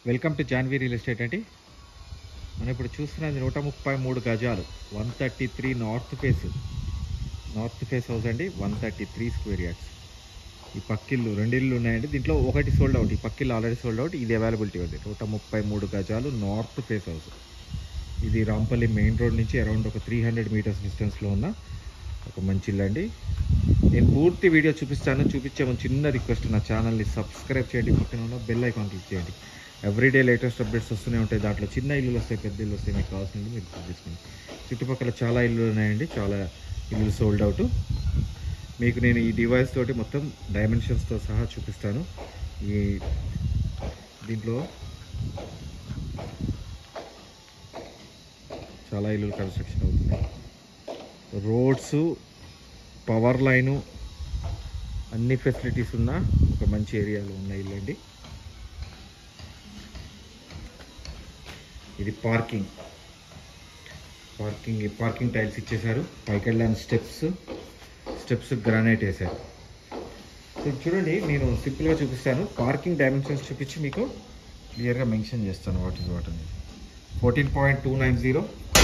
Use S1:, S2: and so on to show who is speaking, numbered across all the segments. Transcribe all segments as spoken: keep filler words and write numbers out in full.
S1: Welcome to Janvi real estate అండి. మనం ఇప్పుడు చూస్తున్నది నూట ముప్పై మూడు గజాలు one thirty three north face north face house అండి. One thirty three square yards. ఈ పక్కిళ్ళు రెండు ఇళ్ళు ఉన్నాయండి. దీంట్లో ఒకటి సోల్డ్ అవుట్, ఈ పక్కిళ్ళు ఆల్రెడీ సోల్డ్ అవుట్, ఇది అవైలబిలిటీ ఉంది. నూట ముప్పై మూడు గజాలు నార్త్ ఫేస్ హౌస్. ఇది రాంపల్లి మెయిన్ రోడ్ నుంచి అరౌండ్ ఒక త్రీ హండ్రెడ్ మీటర్స్ డిస్టెన్స్లో ఉన్న ఒక మంచి ఇల్లు అండి. నేను పూర్తి వీడియో చూపిస్తాను. చూపించే ముందు చిన్న రిక్వెస్ట్, నా ఛానల్ని సబ్స్క్రైబ్ చేయండి, పక్కన ఉన్న బెల్ ఐకాన్ క్లిక్ చేయండి. ఎవ్రీడే లేటెస్ట్ అప్డేట్స్ వస్తూనే ఉంటాయి. దాంట్లో చిన్న ఇల్లులు వస్తాయి, పెద్ద ఇల్లు వస్తాయి. మీకు కావాల్సింది మీరు తీసుకోండి. చుట్టుపక్కల చాలా ఇల్లు ఉన్నాయండి, చాలా ఇల్లు సోల్డ్ అవుట్. మీకు నేను ఈ డివైస్ తోటి మొత్తం డైమెన్షన్స్తో సహా చూపిస్తాను. ఈ దీంట్లో చాలా ఇల్లులు కన్స్ట్రక్షన్ అవుతున్నాయి. రోడ్స్, పవర్ లైను, అన్ని ఫెసిలిటీస్ ఉన్న ఒక మంచి ఏరియాలో ఉన్న ఇల్లు అండి. ఇది పార్కింగ్ పార్కింగ్ పార్కింగ్ టైల్స్ ఇచ్చేసారు. పైకి వెళ్ళడానికి స్టెప్స్ స్టెప్స్ గ్రానైట్ వేసారు. సో చూడండి, నేను సింపుల్గా చూపిస్తాను. పార్కింగ్ డైమెన్షన్స్ చూపించి మీకు క్లియర్గా మెన్షన్ చేస్తాను వాట్ ఇస్ వాట్ అనేది. Fourteen point two nine zero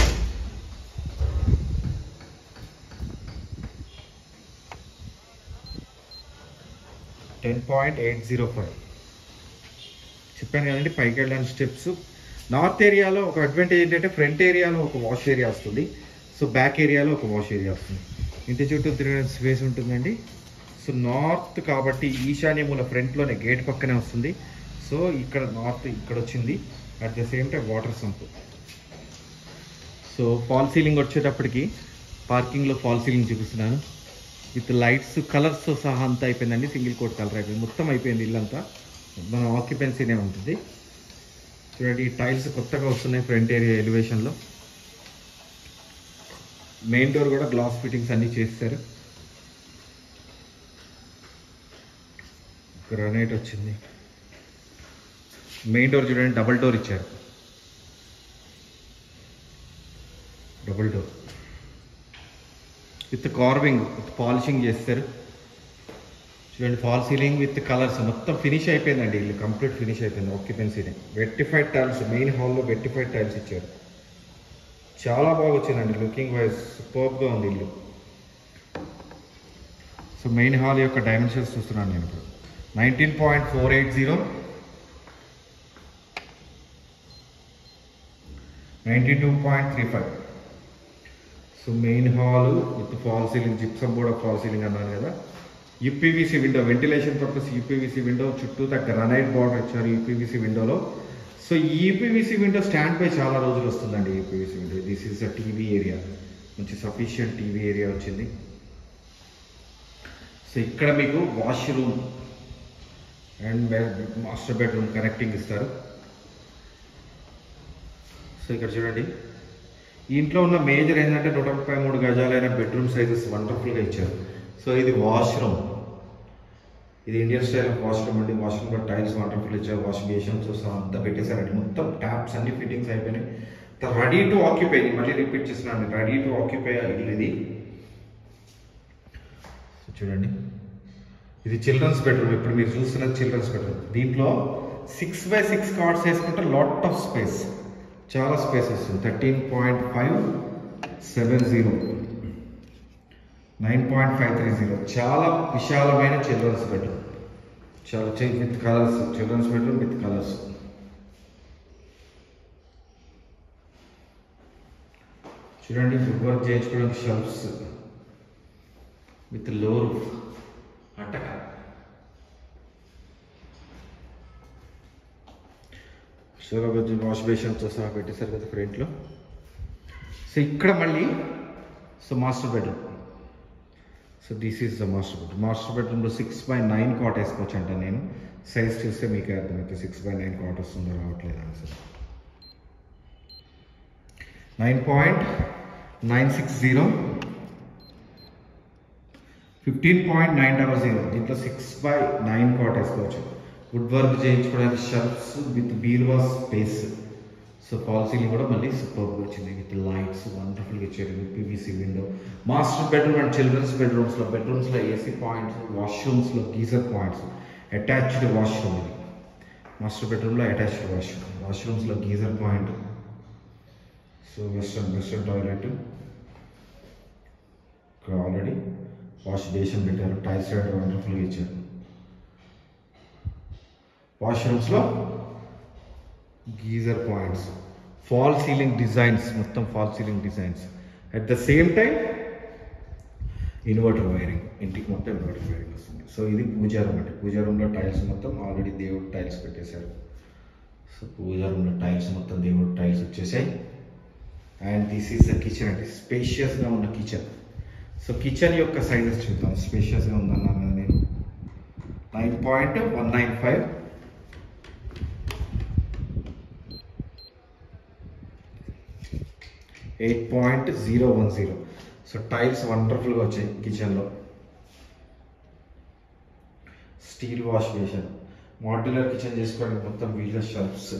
S1: ten point eight zero five చెప్పాను కదండి. పైకి వెళ్ళడానికి స్టెప్స్. నార్త్ ఏరియాలో ఒక అడ్వాంటేజ్ ఏంటంటే ఫ్రంట్ ఏరియాలో ఒక వాష్ ఏరియా వస్తుంది. సో బ్యాక్ ఏరియాలో ఒక వాష్ ఏరియా వస్తుంది. ఇంటి చుట్టూ తిరగడానికి స్పేస్ ఉంటుందండి. సో నార్త్ కాబట్టి ఈశాన్య మూల ఫ్రంట్లోనే గేట్ పక్కనే వస్తుంది. సో ఇక్కడ నార్త్ ఇక్కడ వచ్చింది. At the same time water sump. So fall ceiling వచ్చేటప్పటికి పార్కింగ్లో ఫాల్ సీలింగ్ చూపిస్తున్నాను. విత్ లైట్స్, కలర్స్తో సహా అంతా అయిపోయిందండి. సింగిల్ కోట్ కలర్ అయిపోయింది, మొత్తం అయిపోయింది. ఇల్లంతా మన ఆక్యుపెన్సీనే ఉంటుంది. చూడండి, ఈ టైల్స్ కొత్తగా వస్తున్నాయి ఫ్రంట్ ఏరియా ఎలివేషన్లో. మెయిన్ డోర్ కూడా గ్లాస్ ఫిట్టింగ్స్ అన్నీ చేస్తారు. గ్రానైట్ వచ్చింది. మెయిన్ డోర్ చూడండి, డబుల్ డోర్ ఇచ్చారు. Double door with carving, with polishing చేస్తారు. చూడండి, ఫాల్ సీలింగ్ విత్ కలర్స్ మొత్తం ఫినిష్ అయిపోయిందండి. ఇల్లు కంప్లీట్ ఫినిష్ అయిపోయింది. ఆక్యుపెన్సీనే వెట్టిఫైడ్ టైల్స్, మెయిన్ హాల్లో వెట్టిఫైడ్ టైల్స్ ఇచ్చారు. చాలా బాగా వచ్చిందండి. లుకింగ్ వైజ్ సూపర్గా ఉంది ఇల్లు. సో మెయిన్ హాల్ యొక్క డైమెన్షన్స్ చూస్తున్నాను నేను ఇప్పుడు. Nineteen point four eight zero ninety two point three five so main hall with fall ceiling, gypsum board fall ceiling అన్నాను కదా. UPVC window, ventilation purpose UPVC window. చుట్టూ గ్రానైట్ బార్డర్ ఇచ్చారు UPVC విండోలో. So ఈ UPVC window stand పై చాలా రోజులు వస్తుందండి. UPVC window. This is a TV area, మంచి సఫిషియంట్ టీవీ ఏరియా వచ్చింది. సో ఇక్కడ మీకు washroom and master bedroom connecting ఇస్తారు. సో ఇక్కడ చూడండి, ఈ ఇంట్లో ఉన్న మేజర్ ఏంటంటే నూట ముప్పై మూడు గజాలైన బెడ్రూమ్ సైజెస్ వండర్ఫుల్గా ఇచ్చారు. సో ఇది వాష్రూమ్, ఇది ఇండియన్ స్టైల్ ఆఫ్ వాష్రూమ్ అండి. వాష్రూమ్ కూడా టైల్స్ వండర్ఫుల్ ఇచ్చారు. వాష్ బేషన్ సో అంతా పెట్టేశారండి. మొత్తం ట్యాప్స్ అన్ని ఫిట్టింగ్స్ అయిపోయినాయి. Ready to occupy. మళ్ళీ రిపీట్ చేస్తున్నాను, రెడీ టు ఆక్యుపై ఇల్లు ఇది. చూడండి, ఇది చిల్డ్రన్స్ బెడ్రూమ్. ఇప్పుడు మీరు చూస్తున్నది చిల్డ్రన్స్ బెడ్రూమ్. దీంట్లో సిక్స్ బై సిక్స్ కార్డ్స్ వేసుకుంటే లాట్ ఆఫ్ స్పేస్, చాలా స్పేస్ వస్తుంది. Thirteen point five seven zero nine point five three zero చాలా విశాలమైన చిల్డ్రన్స్ బెడ్రూమ్. చాలా with colours, children's bedroom with colours. చూడండి, ఫుడ్ వర్క్ చేయించుకోవడానికి షెల్ఫ్స్ విత్ లో రూఫ్ అటక. So wash బేషన్తో సహా పెట్టేశారు కదా ఫ్రంట్లో. సో ఇక్కడ మళ్ళీ so master bedroom. So this is the master bedroom. Master బెడ్రూమ్లో సిక్స్ బై నైన్ కాట్ వేసుకోవచ్చు అంట. నేను సైజ్ చూస్తే మీకు అర్థమైతే సిక్స్ బై నైన్ కాట్ వస్తుందో రావట్లేదు answer. Nine point nine six zero fifteen point nine double zero దీంట్లో సిక్స్ బై నైన్ కాట్ వేసుకోవచ్చు. వుడ్ వర్క్ చేయించుకోవడానికి షెల్ఫ్స్ విత్ బీరువా స్పేస్. సో ఫాల్ సీలింగ్ కూడా మళ్ళీ సూపర్గా వచ్చింది విత్ లైట్స్ వండర్ఫుల్గా ఇచ్చారు. PVC window. Master bedroom and children's బెడ్రూమ్స్లో బెడ్రూమ్స్లో ఏసీ పాయింట్స్, వాష్రూమ్స్లో గీజర్ పాయింట్స్, అటాచ్డ్ వాష్రూమ్. ఇది మాస్టర్ బెడ్రూమ్లో అటాచ్డ్ వాష్రూమ్, వాష్రూమ్స్లో geyser point. So western western toilet ఇక్కడ ఆల్రెడీ వాష్ బేసిన్ పెట్టారు, టైల్స్ వండర్ఫుల్గా ఇచ్చారు. వాష్రూమ్స్లో geyser points, fall ceiling designs, మొత్తం fall ceiling designs. At the same time inverter wiring, ఇంటికి మొత్తం ఇన్వర్టర్ వైరింగ్ వస్తుంది. సో ఇది పూజా రూమ్ అంటే పూజా రూమ్లో టైల్స్ మొత్తం ఆల్రెడీ దేవుడు టైల్స్ పెట్టేశారు. సో పూజా రూమ్లో టైల్స్ మొత్తం దేవుడు టైల్స్ వచ్చేసాయి. And this is the kitchen అంటే స్పేషియస్గా ఉన్న కిచెన్. సో కిచెన్ యొక్క సైజెస్ చూద్దాం. స్పేషియస్గా ఉందన్నాను నేను. Nine point one nine five eight point zero one zero. So tiles వండర్ఫుల్గా వచ్చాయి కిచెన్లో. Steel wash basin, modular kitchen చేసుకోవడానికి మొత్తం వీళ్ళ షెల్ఫ్స్,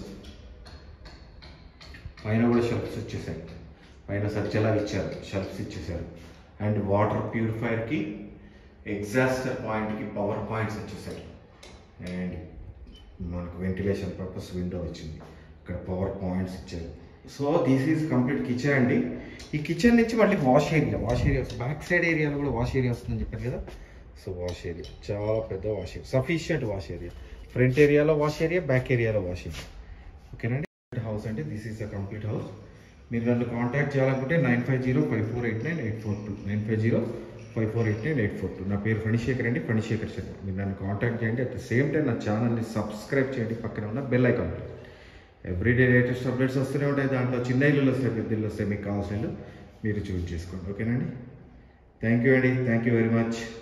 S1: పైన కూడా షెల్ఫ్స్ వచ్చేసాయి, పైన సజ్జలా ఇచ్చారు, షెల్ఫ్స్ ఇచ్చేసారు. అండ్ వాటర్ ప్యూరిఫైయర్కి ఎగ్జాస్టర్ పాయింట్కి పవర్ పాయింట్స్ వచ్చేసాయి. అండ్ మనకు వెంటిలేషన్ పర్పస్ విండో వచ్చింది, ఇక్కడ పవర్ పాయింట్స్ ఇచ్చారు. So this is complete kitchen అండి. ఈ కిచెన్ నుంచి మళ్ళీ wash area, wash area back side ఏరియాలో కూడా వాష్ ఏరియా వస్తుందని చెప్పారు కదా. సో వాష్ ఏరియా చాలా పెద్ద wash area, sufficient wash area. Front ఏరియాలో వాష్ ఏరియా, బ్యాక్ ఏరియాలో వాష్ ఏరియా. ఓకేనండి. హౌస్ అంటే this is the complete house. మీరు నన్ను కాంటాక్ట్ చేయాలనుకుంటే nine five zero five four eight nine eight four two nine five zero five four eight nine eight four two నా పేరు ఫణిశేఖర్ అండి, ఫణిశేఖర్ శర్మ. మీరు నన్ను కాంటాక్ట్ చేయండి. అట్ ద సేమ్ టైం నా ఛానల్ని సబ్స్క్రైబ్ చేయండి, పక్కన ఉన్న bell icon. Everyday latest updates వస్తూనే ఉంటాయి. దాంట్లో చిన్న ఇల్లులు వస్తాయి, పెద్ద ఇల్లు వస్తాయి, మీకు కావాల్సిన ఇల్లు మీరు చూస్ చేసుకోండి. ఓకేనండి. థ్యాంక్ యూ అండి, థ్యాంక్ యూ వెరీ మచ్.